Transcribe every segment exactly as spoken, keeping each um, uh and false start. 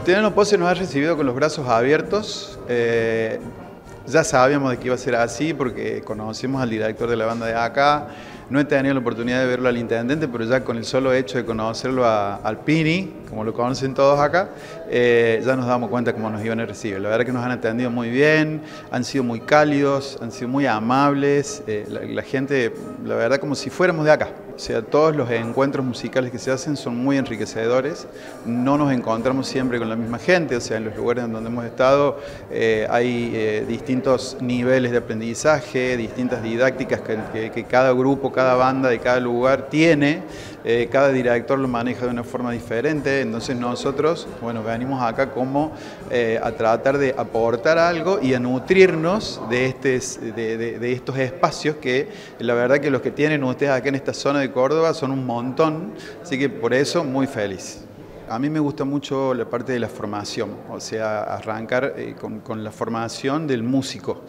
Tirano Pose nos ha recibido con los brazos abiertos. Eh, ya sabíamos de que iba a ser así porque conocimos al director de la banda de acá. No he tenido la oportunidad de verlo al intendente, pero ya con el solo hecho de conocerlo a, al Pini, como lo conocen todos acá, eh, ya nos damos cuenta cómo nos iban a recibir. La verdad que nos han atendido muy bien, han sido muy cálidos, han sido muy amables. Eh, la, la gente, la verdad, como si fuéramos de acá. O sea, todos los encuentros musicales que se hacen son muy enriquecedores. No nos encontramos siempre con la misma gente, o sea, en los lugares en donde hemos estado eh, hay eh, distintos niveles de aprendizaje, distintas didácticas que, que, que cada grupo, cada banda de cada lugar tiene. Eh, cada director lo maneja de una forma diferente, entonces nosotros, bueno, venimos acá como eh, a tratar de aportar algo y a nutrirnos de, este, de, de, de estos espacios que la verdad que los que tienen ustedes acá en esta zona de Córdoba son un montón, así que por eso muy feliz. A mí me gusta mucho la parte de la formación, o sea, arrancar eh, con, con la formación del músico.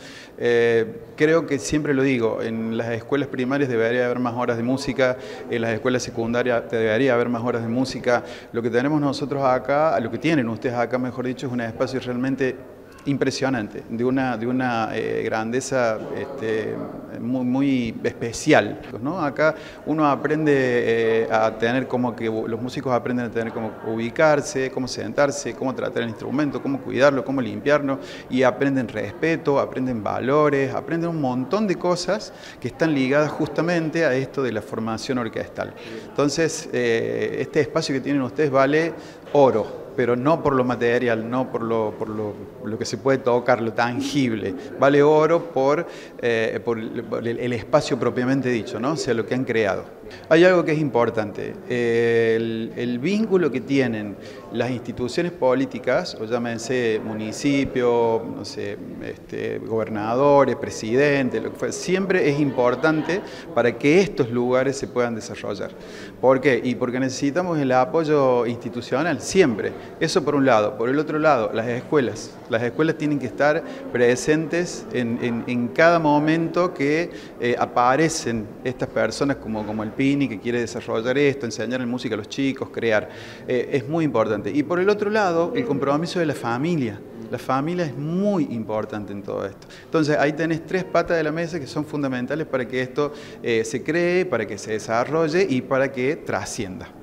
Eh, creo que siempre lo digo, en las escuelas primarias debería haber más horas de música, en las escuelas secundarias debería haber más horas de música. Lo que tenemos nosotros acá, lo que tienen ustedes acá, mejor dicho, es un espacio realmente impresionante, de una, de una eh, grandeza este, muy, muy especial, ¿no? Acá uno aprende eh, a tener como que, los músicos aprenden a tener cómo ubicarse, cómo sentarse, cómo tratar el instrumento, cómo cuidarlo, cómo limpiarlo, y aprenden respeto, aprenden valores, aprenden un montón de cosas que están ligadas justamente a esto de la formación orquestal. Entonces, eh, este espacio que tienen ustedes vale oro, pero no por lo material, no por lo, por lo, lo que se puede tocar, lo tangible. Vale oro por, eh, por, el, por el espacio propiamente dicho, ¿no? O sea, lo que han creado. Hay algo que es importante, eh, el, el vínculo que tienen las instituciones políticas, o llámense municipio, no sé, este, gobernadores, presidentes, lo que fuera, siempre es importante para que estos lugares se puedan desarrollar. ¿Por qué? Y porque necesitamos el apoyo institucional, siempre. Eso por un lado. Por el otro lado, las escuelas. Las escuelas tienen que estar presentes en, en, en cada momento que eh, aparecen estas personas como, como el Pini, que quiere desarrollar esto, enseñar música a los chicos, crear. Eh, es muy importante. Y por el otro lado, el compromiso de la familia. La familia es muy importante en todo esto. Entonces, ahí tenés tres patas de la mesa que son fundamentales para que esto eh, se cree, para que se desarrolle y para que trascienda.